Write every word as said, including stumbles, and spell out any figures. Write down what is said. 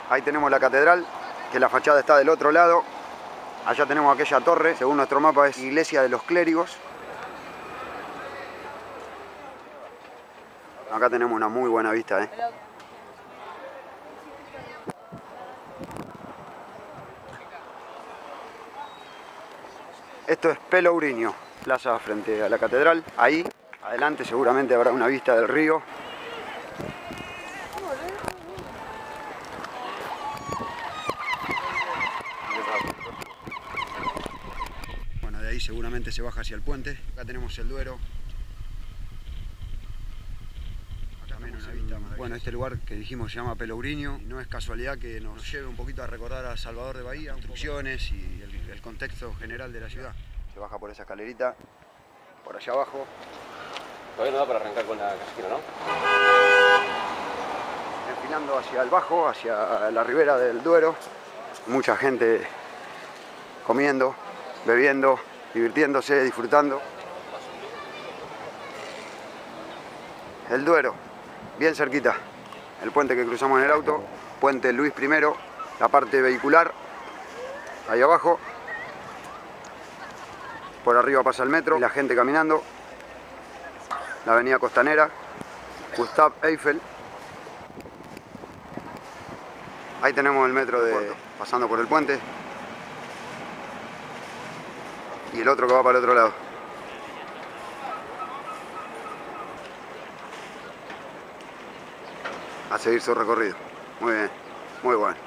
Ahí tenemos la catedral, que la fachada está del otro lado. Allá tenemos aquella torre, según nuestro mapa es Iglesia de los Clérigos. Acá tenemos una muy buena vista, ¿eh? Esto es Pelourinho, plaza frente a la catedral. Ahí, adelante, seguramente habrá una vista del río. Bueno, de ahí seguramente se baja hacia el puente. Acá tenemos el Duero. Acá también una vista maravillosa. Bueno, este lugar que dijimos se llama Pelourinho. No es casualidad que nos lleve un poquito a recordar a Salvador de Bahía, construcciones y el, el contexto general de la ciudad. Se baja por esa escalerita, por allá abajo. Todavía no da para arrancar con la casquina, ¿no? Enfilando hacia el bajo, hacia la ribera del Duero. Mucha gente comiendo, bebiendo, divirtiéndose, disfrutando. El Duero, bien cerquita. El puente que cruzamos en el auto, puente Luis primero, la parte vehicular, ahí abajo. Por arriba pasa el metro y la gente caminando. La avenida costanera, Gustave Eiffel. Ahí tenemos el metro de pasando por el puente. Y el otro que va para el otro lado. A seguir su recorrido. Muy bien, muy bueno.